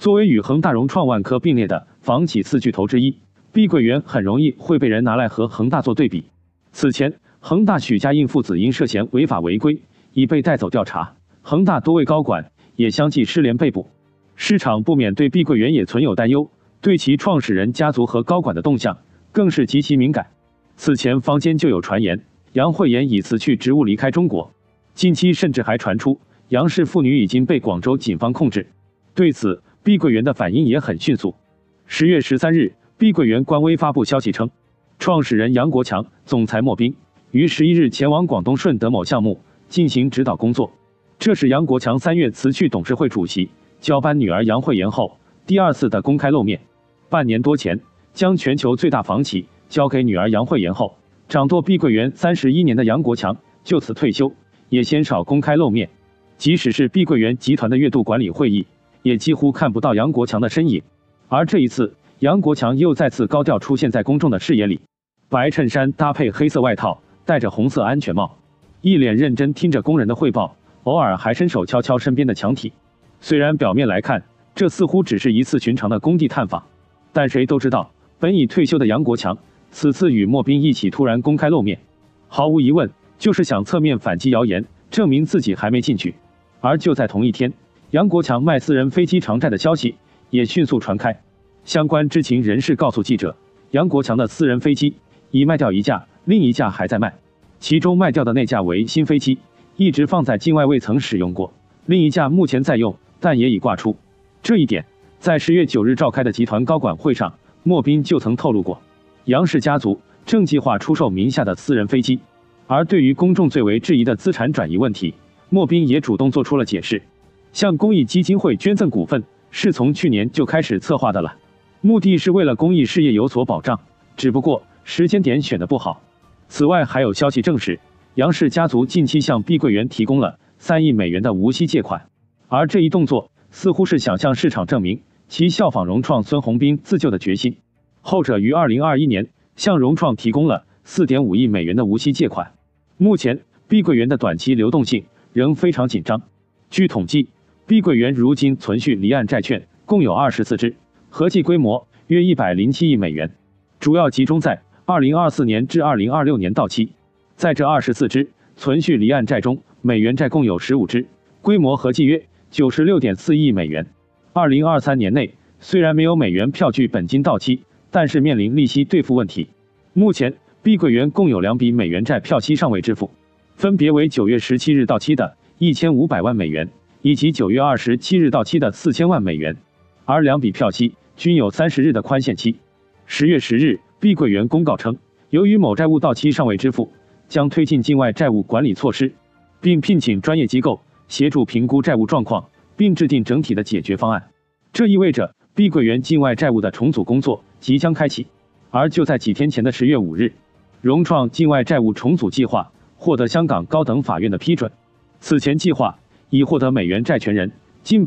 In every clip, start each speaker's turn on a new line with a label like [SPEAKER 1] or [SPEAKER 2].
[SPEAKER 1] 作为与恒大、融创、万科并列的房企四巨头之一，碧桂园很容易会被人拿来和恒大做对比。此前，恒大许家印父子因涉嫌违法违规，已被带走调查，恒大多位高管也相继失联被捕。市场不免对碧桂园也存有担忧，对其创始人家族和高管的动向更是极其敏感。此前坊间就有传言，杨惠妍已辞去职务离开中国，近期甚至还传出杨氏父女已经被广州警方控制。对此，碧桂园的反应也很迅速。10月13日，碧桂园官微发布消息称，创始人杨国强、总裁莫斌于11日前往广东顺德某项目进行指导工作。这是杨国强3月辞去董事会主席，交班女儿杨惠妍后第2次的公开露面。半年多前，将全球最大房企交给女儿杨惠妍后，掌舵碧桂园31年的杨国强就此退休，也鲜少公开露面。即使是碧桂园集团的月度管理会议，也几乎看不到杨国强的身影。而这一次，杨国强又再次高调出现在公众的视野里，白衬衫搭配黑色外套，戴着红色安全帽，一脸认真听着工人的汇报，偶尔还伸手敲敲身边的墙体。虽然表面来看，这似乎只是一次寻常的工地探访，但谁都知道，本已退休的杨国强此次与莫斌一起突然公开露面，毫无疑问就是想侧面反击谣言，证明自己还没进去。而就在同一天，杨国强卖私人飞机偿债的消息也迅速传开。相关知情人士告诉记者，杨国强的私人飞机已卖掉一架，另一架还在卖。其中卖掉的那架为新飞机，一直放在境外未曾使用过；另一架目前在用，但也已挂出。这一点，在10月9日召开的集团高管会上，莫斌就曾透露过，杨氏家族正计划出售名下的私人飞机。而对于公众最为质疑的资产转移问题，莫斌也主动做出了解释。向公益基金会捐赠股份是从去年就开始策划的了，目的是为了公益事业有所保障，只不过时间点选得不好。此外，还有消息证实，杨氏家族近期向碧桂园提供了3亿美元的无息借款，而这一动作似乎是想向市场证明其效仿融创孙宏斌自救的决心。后者于2021年向融创提供了4.5亿美元的无息借款。目前，碧桂园的短期流动性仍非常紧张。据统计，碧桂园如今存续离岸债券共有24只，合计规模约107亿美元，主要集中在2024年至2026年到期。在这24只存续离岸债中，美元债共有15只，规模合计约96.4亿美元。2023年内虽然没有美元票据本金到期，但是面临利息兑付问题。目前，碧桂园共有2笔美元债票期尚未支付，分别为9月17日到期的1500万美元，以及9月27日到期的4000万美元，而2笔票期均有30日的宽限期。10月10日，碧桂园公告称，由于某债务到期尚未支付，将推进境外债务管理措施，并聘请专业机构协助评估债务状况，并制定整体的解决方案。这意味着碧桂园境外债务的重组工作即将开启。而就在几天前的10月5日，融创境外债务重组计划获得香港高等法院的批准。此前计划已获得美元债权人近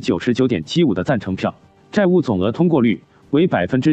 [SPEAKER 1] 99.75%的赞成票，债务总额通过率为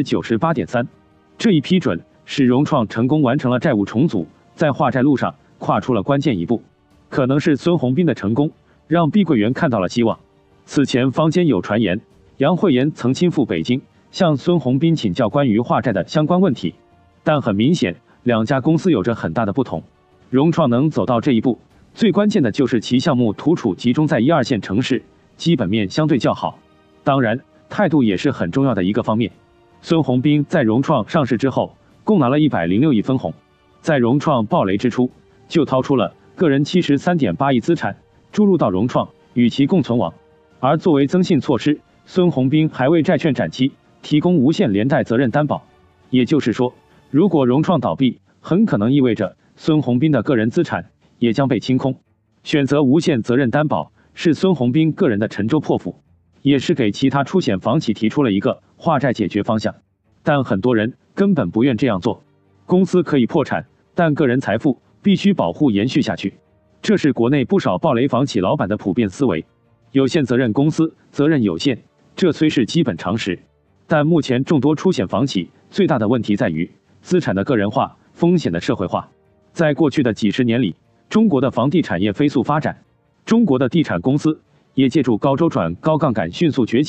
[SPEAKER 1] 98.3%。这一批准使融创成功完成了债务重组，在化债路上跨出了关键一步。可能是孙宏斌的成功，让碧桂园看到了希望。此前坊间有传言，杨惠妍曾亲赴北京向孙宏斌请教关于化债的相关问题，但很明显，两家公司有着很大的不同。融创能走到这一步，最关键的就是其项目土储集中在1、2线城市，基本面相对较好。当然，态度也是很重要的一个方面。孙宏斌在融创上市之后，共拿了106亿分红，在融创暴雷之初，就掏出了个人73.8亿资产注入到融创，与其共存亡。而作为增信措施，孙宏斌还为债券展期提供无限连带责任担保。也就是说，如果融创倒闭，很可能意味着孙宏斌的个人资产也将被清空。选择无限责任担保是孙宏斌个人的沉舟破釜，也是给其他出险房企提出了一个化债解决方向。但很多人根本不愿这样做。公司可以破产，但个人财富必须保护延续下去，这是国内不少暴雷房企老板的普遍思维。有限责任公司责任有限，这虽是基本常识，但目前众多出险房企最大的问题在于资产的个人化，风险的社会化。在过去的几十年里，中国的房地产业飞速发展，中国的地产公司也借助高周转、高杠杆迅速崛起，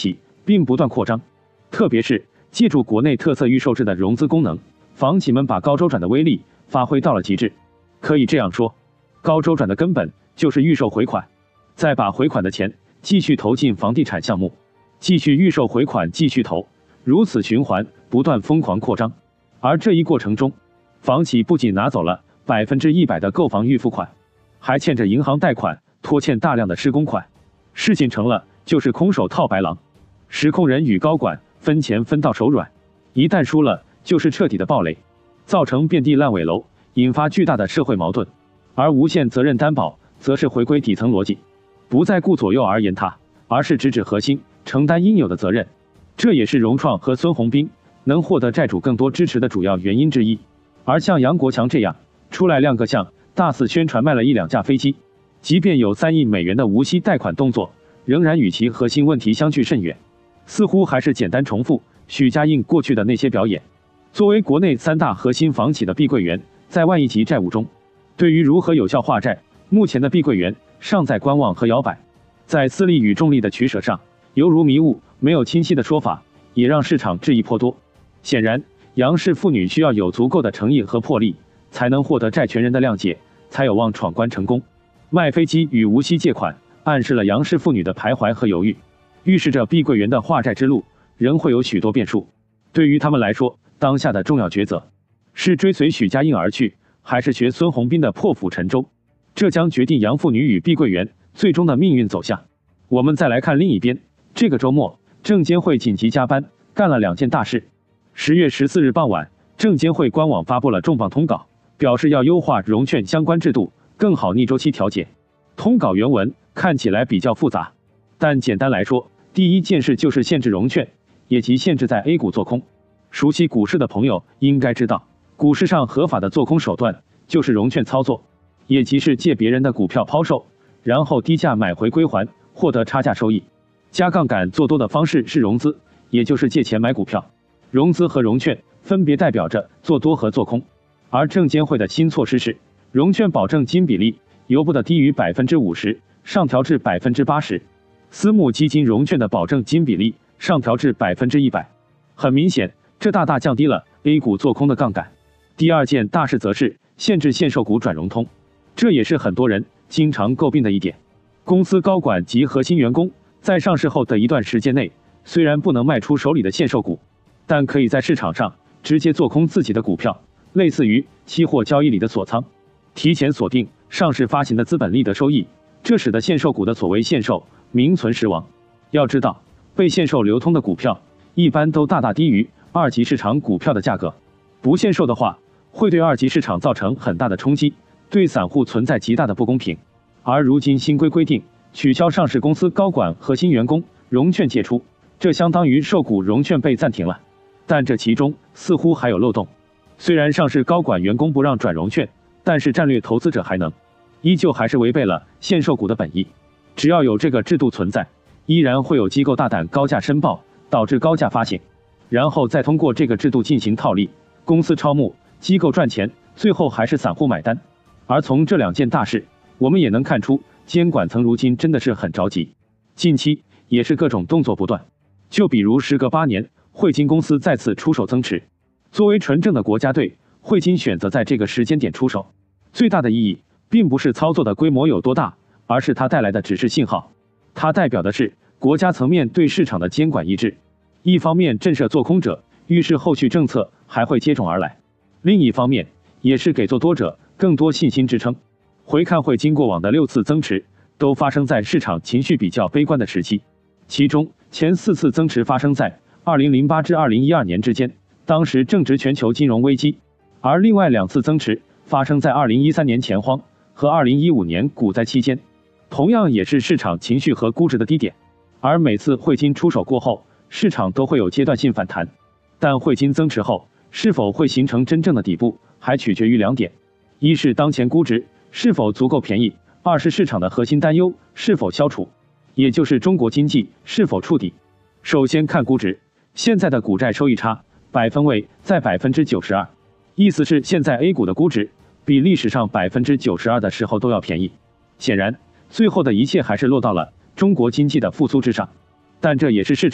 [SPEAKER 1] 并不断扩张。特别是借助国内特色预售制的融资功能，房企们把高周转的威力发挥到了极致。可以这样说，高周转的根本就是预售回款，再把回款的钱继续投进房地产项目，继续预售回款，继续投，如此循环，不断疯狂扩张。而这一过程中，房企不仅拿走了100%的购房预付款，还欠着银行贷款，拖欠大量的施工款，事情成了就是空手套白狼，实控人与高管分钱分到手软，一旦输了就是彻底的暴雷，造成遍地烂尾楼，引发巨大的社会矛盾。而无限责任担保则是回归底层逻辑，不再顾左右而言他，而是直指核心，承担应有的责任。这也是融创和孙宏斌能获得债主更多支持的主要原因之一。而像杨国强这样出来亮个相，大肆宣传卖了1、2架飞机，即便有3亿美元的无息贷款动作，仍然与其核心问题相距甚远，似乎还是简单重复许家印过去的那些表演。作为国内3大核心房企的碧桂园，在万亿级债务中，对于如何有效化债，目前的碧桂园尚在观望和摇摆，在私利与重利的取舍上犹如迷雾，没有清晰的说法，也让市场质疑颇多。显然，杨氏父女需要有足够的诚意和魄力，才能获得债权人的谅解，才有望闯关成功。卖飞机与无息借款暗示了杨氏父女的徘徊和犹豫，预示着碧桂园的化债之路仍会有许多变数。对于他们来说，当下的重要抉择是追随许家印而去，还是学孙宏斌的破釜沉舟，这将决定杨父女与碧桂园最终的命运走向。我们再来看另一边，这个周末，证监会紧急加班，干了2件大事。10月14日傍晚，证监会官网发布了重磅通稿，表示要优化融券相关制度，更好逆周期调节。通稿原文看起来比较复杂，但简单来说，第一件事就是限制融券，也即限制在 A 股做空。熟悉股市的朋友应该知道，股市上合法的做空手段就是融券操作，也即是借别人的股票抛售，然后低价买回归还，获得差价收益。加杠杆做多的方式是融资，也就是借钱买股票。融资和融券分别代表着做多和做空。而证监会的新措施是，融券保证金比例由不得低于50%，上调至80%；私募基金融券的保证金比例上调至100%。很明显，这大大降低了 A 股做空的杠杆。第二件大事则是限制限售股转融通，这也是很多人经常诟病的一点。公司高管及核心员工在上市后的一段时间内，虽然不能卖出手里的限售股，但可以在市场上直接做空自己的股票，类似于期货交易里的锁仓，提前锁定上市发行的资本利得收益，这使得限售股的所谓限售名存实亡。要知道，被限售流通的股票一般都大大低于2级市场股票的价格，不限售的话，会对2级市场造成很大的冲击，对散户存在极大的不公平。而如今新规定，取消上市公司高管核心员工融券借出，这相当于售股融券被暂停了。但这其中似乎还有漏洞，虽然上市高管员工不让转融券，但是战略投资者还能，依旧还是违背了限售股的本意。只要有这个制度存在，依然会有机构大胆高价申报，导致高价发行，然后再通过这个制度进行套利，公司超募，机构赚钱，最后还是散户买单。而从这2件大事，我们也能看出，监管层如今真的是很着急，近期也是各种动作不断。就比如时隔8年，汇金公司再次出手增持。作为纯正的国家队，汇金选择在这个时间点出手，最大的意义并不是操作的规模有多大，而是它带来的指示信号。它代表的是国家层面对市场的监管意志，一方面震慑做空者，预示后续政策还会接踵而来；另一方面，也是给做多者更多信心支撑。回看汇金过往的6次增持，都发生在市场情绪比较悲观的时期，其中前4次增持发生在2008至2012年之间，当时正值全球金融危机；而另外2次增持发生在2013年钱荒和2015年股灾期间，同样也是市场情绪和估值的低点。而每次汇金出手过后，市场都会有阶段性反弹，但汇金增持后是否会形成真正的底部，还取决于2点：一是当前估值是否足够便宜；2是市场的核心担忧是否消除，也就是中国经济是否触底。首先看估值，现在的股债收益差百分位在92%，意思是现在 A 股的估值比历史上92%的时候都要便宜。显然，最后的一切还是落到了中国经济的复苏之上，但这也是市场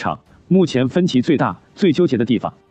[SPEAKER 1] 目前分歧最大、最纠结的地方